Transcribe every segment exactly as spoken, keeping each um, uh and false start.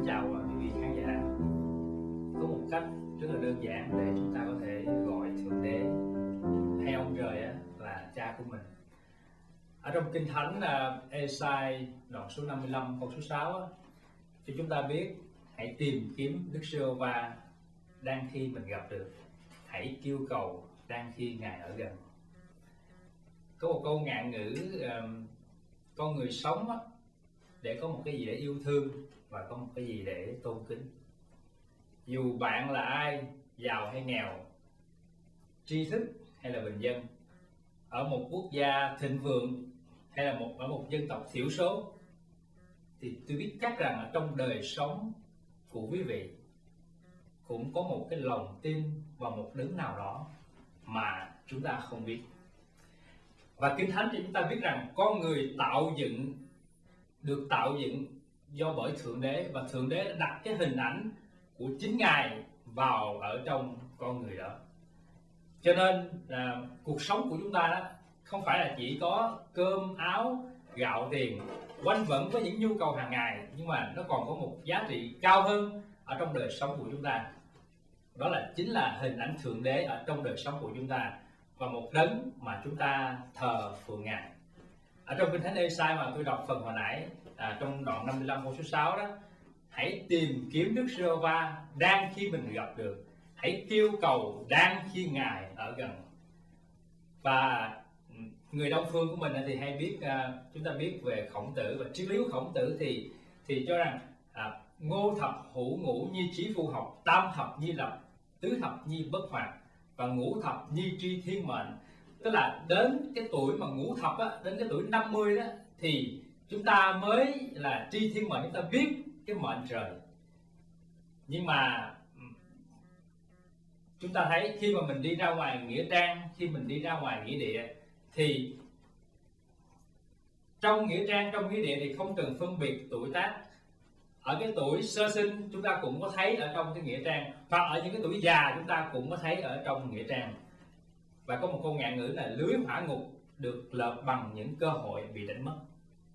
chào quý vị khán giả. Có một cách rất là đơn giản để chúng ta có thể gọi Thượng Đế hay ông trời á, là cha của mình. Ở trong Kinh Thánh Ê-sai đoạn số năm mươi lăm câu số sáu á, cho chúng ta biết: hãy tìm kiếm Đức Giê-hô-va đang khi mình gặp được, hãy kêu cầu đang khi Ngài ở gần. Có một câu ngạn ngữ, um, con người sống á, để có một cái gì để yêu thương và có một cái gì để tôn kính. Dù bạn là ai, giàu hay nghèo, tri thức hay là bình dân, ở một quốc gia thịnh vượng hay là một ở một dân tộc thiểu số, thì tôi biết chắc rằng ở trong đời sống của quý vị cũng có một cái lòng tin vào một đấng nào đó mà chúng ta không biết. Và Kinh Thánh thì chúng ta biết rằng con người tạo dựng, được tạo dựng do bởi Thượng Đế, và Thượng Đế đã đặt cái hình ảnh của chính Ngài vào ở trong con người đó. Cho nên à, cuộc sống của chúng ta đó không phải là chỉ có cơm áo gạo tiền quanh quẩn với những nhu cầu hàng ngày, nhưng mà nó còn có một giá trị cao hơn ở trong đời sống của chúng ta. Đó là chính là hình ảnh Thượng Đế ở trong đời sống của chúng ta, và một đấng mà chúng ta thờ phượng Ngài. Ở trong Kinh Thánh Ê-sai mà tôi đọc phần hồi nãy, à, trong đoạn năm mươi lăm câu số sáu đó: hãy tìm kiếm Đức Giê-hô-va đang khi mình gặp được, hãy kêu cầu đang khi Ngài ở gần. Và người Đông phương của mình thì hay biết, à, chúng ta biết về Khổng Tử, và triết lý của Khổng Tử thì thì cho rằng à, ngô thập hữu ngũ nhi trí phu học, tam thập nhi lập, tứ thập nhi bất hoạt, và ngũ thập nhi tri thiên mệnh. Tức là đến cái tuổi mà ngũ thập á, đến cái tuổi năm mươi đó, thì chúng ta mới là tri thiên mệnh, chúng ta biết cái mệnh trời. Nhưng mà chúng ta thấy khi mà mình đi ra ngoài nghĩa trang, khi mình đi ra ngoài nghĩa địa, thì trong nghĩa trang, trong nghĩa địa thì không cần phân biệt tuổi tác. Ở cái tuổi sơ sinh chúng ta cũng có thấy ở trong cái nghĩa trang, và ở những cái tuổi già chúng ta cũng có thấy ở trong nghĩa trang. Và có một câu ngạn ngữ là lưới hỏa ngục được lợp bằng những cơ hội bị đánh mất.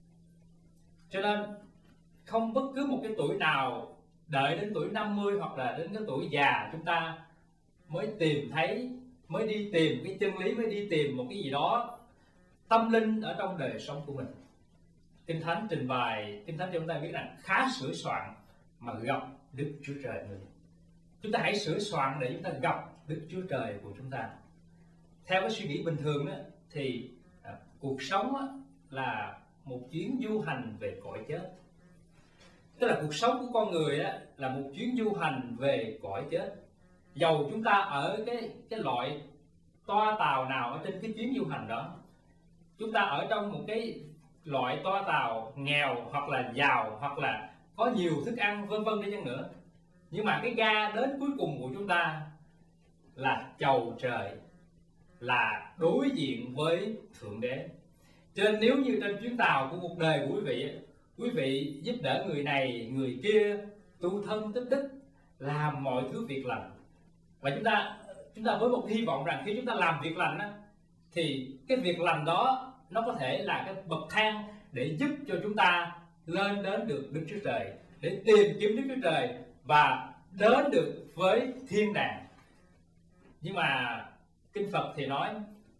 Cho nên không bất cứ một cái tuổi nào đợi đến tuổi năm mươi hoặc là đến cái tuổi già chúng ta mới tìm thấy, mới đi tìm cái chân lý, mới đi tìm một cái gì đó tâm linh ở trong đời sống của mình. Kinh Thánh trình bày, Kinh Thánh cho chúng ta biết rằng khá sửa soạn mà gặp Đức Chúa Trời mình. Chúng ta hãy sửa soạn để chúng ta gặp Đức Chúa Trời của chúng ta. Theo cái suy nghĩ bình thường đó, thì à, cuộc sống á, là một chuyến du hành về cõi chết. Tức là cuộc sống của con người á, là một chuyến du hành về cõi chết. Dầu chúng ta ở cái, cái loại toa tàu nào ở trên cái chuyến du hành đó, chúng ta ở trong một cái loại toa tàu nghèo hoặc là giàu hoặc là có nhiều thức ăn vân vân đi chăng nữa, nhưng mà cái ga đến cuối cùng của chúng ta là chầu trời, là đối diện với Thượng Đế. Cho nên nếu như trên chuyến tàu của cuộc đời của quý vị, quý vị giúp đỡ người này người kia, tu thân tích đức, làm mọi thứ việc lành, và chúng ta chúng ta với một hy vọng rằng khi chúng ta làm việc lành á, thì cái việc lành đó nó có thể là cái bậc thang để giúp cho chúng ta lên đến được Đức Chúa Trời, để tìm kiếm Đức Chúa Trời và đến được với thiên đàng. Nhưng mà Kinh Phật thì nói,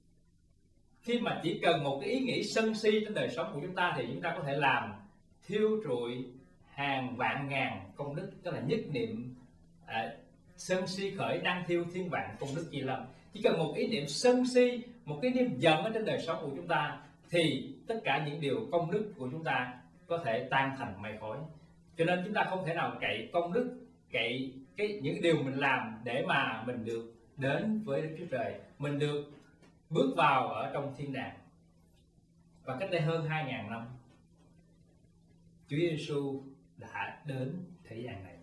khi mà chỉ cần một cái ý nghĩ sân si trên đời sống của chúng ta, thì chúng ta có thể làm thiêu trụi hàng vạn ngàn công đức. Tức là nhất niệm à, sân si khởi đang thiêu thiên vạn công đức chi lâm. Chỉ cần một ý niệm sân si, một cái niềm giận ở trên đời sống của chúng ta, thì tất cả những điều công đức của chúng ta có thể tan thành mây khói. Cho nên chúng ta không thể nào cậy công đức, cậy cái những điều mình làm để mà mình được đến với Đức Chúa Trời, mình được bước vào ở trong thiên đàng. Và cách đây hơn hai ngàn năm, Chúa Giêsu đã đến thế gian này.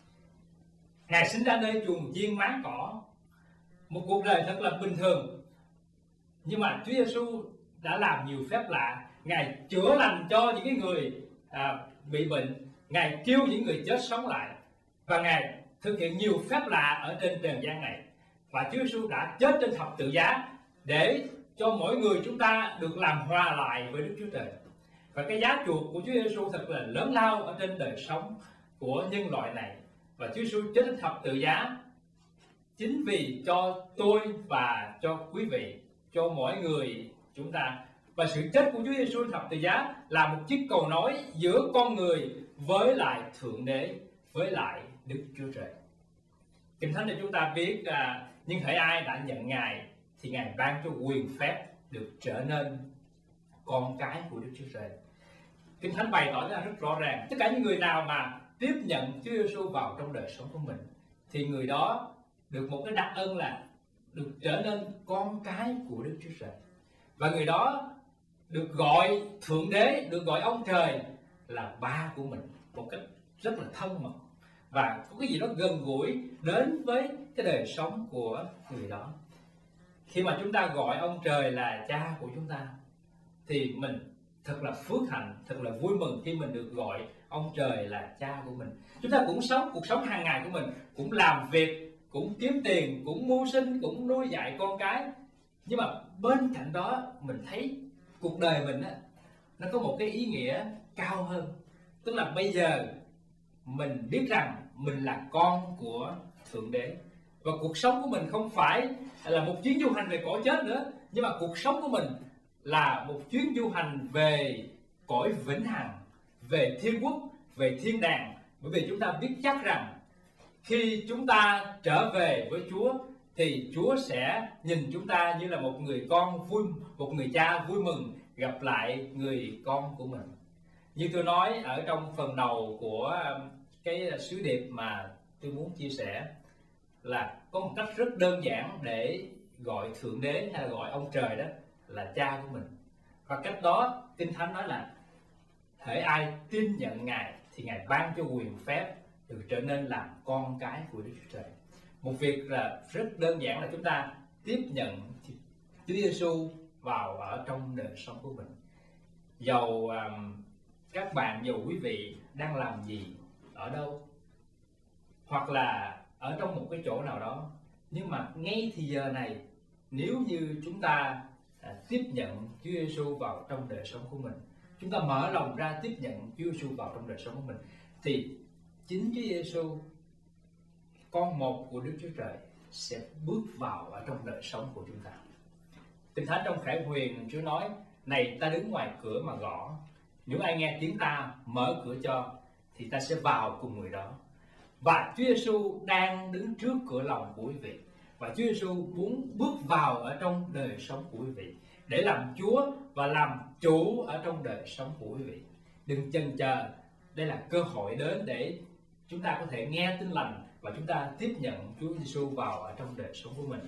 Ngài sinh ra nơi chuồng chiên máng cỏ, một cuộc đời thật là bình thường, nhưng mà Chúa Giêsu đã làm nhiều phép lạ. Ngài chữa lành cho những cái người à, bị bệnh, Ngài kêu những người chết sống lại, và Ngài thực hiện nhiều phép lạ ở trên trần gian này. Và Chúa Giêsu đã chết trên thập tự giá để cho mỗi người chúng ta được làm hòa lại với Đức Chúa Trời. Và cái giá chuộc của Chúa Giêsu thật là lớn lao ở trên đời sống của nhân loại này, và Chúa Giêsu chết trên thập tự giá chính vì cho tôi và cho quý vị, cho mỗi người chúng ta. Và sự chết của Chúa Giêsu trên thập tự giá là một chiếc cầu nối giữa con người với lại Thượng Đế, với lại Đức Chúa Trời. Kinh Thánh cho chúng ta biết à, nhưng hễ ai đã nhận Ngài thì Ngài ban cho quyền phép được trở nên con cái của Đức Chúa Trời. Kinh Thánh bày tỏ ra rất rõ ràng, tất cả những người nào mà tiếp nhận Chúa Giêsu vào trong đời sống của mình thì người đó được một cái đặc ân là được trở nên con cái của Đức Chúa Trời. Và người đó được gọi Thượng Đế, được gọi ông Trời là ba của mình một cách rất là thân mật, và có cái gì đó gần gũi đến với cái đời sống của người đó. Khi mà chúng ta gọi ông Trời là cha của chúng ta thì mình thật là phước hạnh, thật là vui mừng khi mình được gọi ông Trời là cha của mình. Chúng ta cũng sống cuộc sống hàng ngày của mình, cũng làm việc, cũng kiếm tiền, cũng mưu sinh, cũng nuôi dạy con cái. Nhưng mà bên cạnh đó mình thấy cuộc đời mình á, nó có một cái ý nghĩa cao hơn. Tức là bây giờ mình biết rằng mình là con của Thượng Đế, và cuộc sống của mình không phải là một chuyến du hành về cõi chết nữa, nhưng mà cuộc sống của mình là một chuyến du hành về cõi vĩnh hằng, về thiên quốc, về thiên đàng. Bởi vì chúng ta biết chắc rằng khi chúng ta trở về với Chúa thì Chúa sẽ nhìn chúng ta như là một người con vui, một người cha vui mừng gặp lại người con của mình. Như tôi nói ở trong phần đầu của cái sứ điệp mà tôi muốn chia sẻ, là có một cách rất đơn giản để gọi Thượng Đế hay là gọi ông Trời đó là cha của mình. Và cách đó Kinh Thánh nói là hễ ai tin nhận Ngài thì Ngài ban cho quyền phép được trở nên làm con cái của Đức Chúa Trời. Một việc là rất đơn giản là chúng ta tiếp nhận Chúa Giêsu vào ở trong đời sống của mình. Dầu um, các bạn, dầu quý vị đang làm gì, ở đâu, hoặc là ở trong một cái chỗ nào đó, nhưng mà ngay thì giờ này, nếu như chúng ta à, tiếp nhận Chúa Giêsu vào trong đời sống của mình, chúng ta mở lòng ra tiếp nhận Chúa Giêsu vào trong đời sống của mình, thì chính Chúa Giêsu, con một của Đức Chúa Trời, sẽ bước vào ở trong đời sống của chúng ta. Kinh Thánh trong Khải Huyền, Chúa nói: này, ta đứng ngoài cửa mà gõ, nếu ai nghe tiếng ta mở cửa cho thì ta sẽ vào cùng người đó. Và Chúa Giêsu đang đứng trước cửa lòng của quý vị, và Chúa Giêsu muốn bước vào ở trong đời sống của quý vị để làm Chúa và làm chủ ở trong đời sống của quý vị. Đừng chần chờ, đây là cơ hội đến để chúng ta có thể nghe tin lành và chúng ta tiếp nhận Chúa Giêsu vào ở trong đời sống của mình.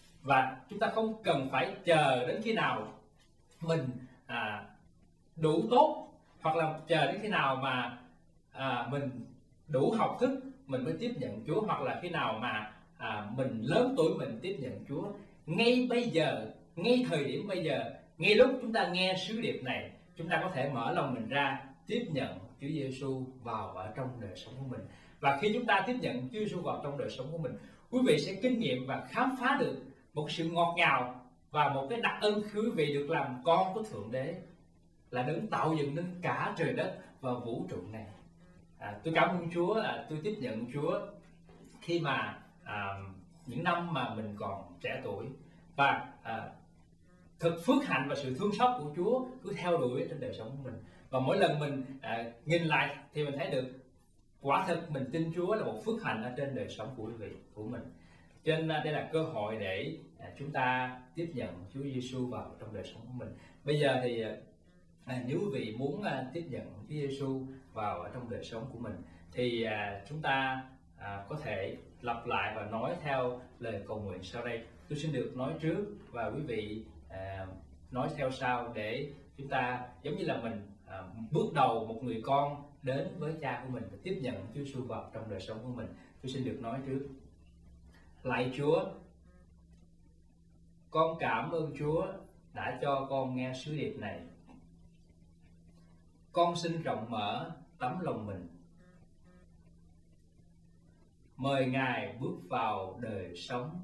Và chúng ta không cần phải chờ đến khi nào mình à, đủ tốt, hoặc là chờ đến khi nào mà à, mình đủ học thức mình mới tiếp nhận Chúa, hoặc là khi nào mà à, mình lớn tuổi mình tiếp nhận Chúa. Ngay bây giờ, ngay thời điểm bây giờ, ngay lúc chúng ta nghe sứ điệp này, chúng ta có thể mở lòng mình ra tiếp nhận Chúa Giêsu vào ở trong đời sống của mình. Và khi chúng ta tiếp nhận Chúa Giêsu vào trong đời sống của mình, quý vị sẽ kinh nghiệm và khám phá được một sự ngọt ngào và một cái đặc ân khi quý vị được làm con của Thượng Đế, là đấng tạo dựng nên cả trời đất và vũ trụ này. À, tôi cảm ơn Chúa là tôi tiếp nhận Chúa khi mà à, những năm mà mình còn trẻ tuổi, và à, thật phước hạnh và sự thương xót của Chúa cứ theo đuổi trên đời sống của mình. Và mỗi lần mình à, nhìn lại thì mình thấy được quả thực mình tin Chúa là một phước hạnh ở trên đời sống của quý vị, của mình. Cho nên đây là cơ hội để à, chúng ta tiếp nhận Chúa Giêsu vào trong đời sống của mình. Bây giờ thì à, nếu quý vị muốn à, tiếp nhận Chúa Giêsu vào ở trong đời sống của mình thì à, chúng ta à, có thể lặp lại và nói theo lời cầu nguyện sau đây. Tôi xin được nói trước và quý vị à, nói theo sau, để chúng ta giống như là mình à, bước đầu một người con đến với cha của mình và tiếp nhận Chúa Giêsu vào trong đời sống của mình. Tôi xin được nói trước. Lạy Chúa, con cảm ơn Chúa đã cho con nghe sứ điệp này. Con xin rộng mở tấm lòng mình, mời Ngài bước vào đời sống,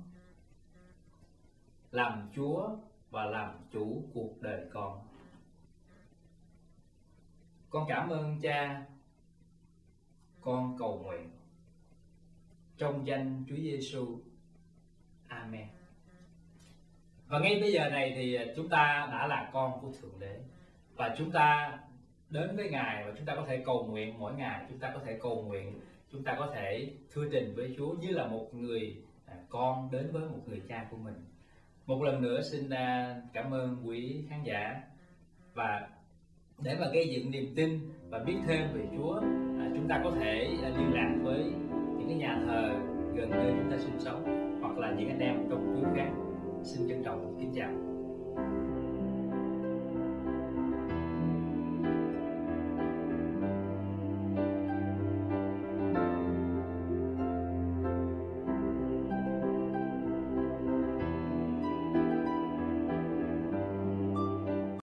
làm Chúa và làm chủ cuộc đời con. Con cảm ơn Cha con cầu nguyện trong danh Chúa Giêsu. Amen. Và ngay bây giờ này thì chúng ta đã là con của Thượng Đế, và chúng ta đến với Ngài và chúng ta có thể cầu nguyện mỗi ngày. Chúng ta có thể cầu nguyện, chúng ta có thể thưa trình với Chúa như là một người con đến với một người cha của mình. Một lần nữa xin cảm ơn quý khán giả, và để mà gây dựng niềm tin và biết thêm về Chúa, chúng ta có thể liên lạc với những cái nhà thờ gần nơi chúng ta sinh sống, hoặc là những anh em trong Chúa khác. Xin trân trọng kính chào.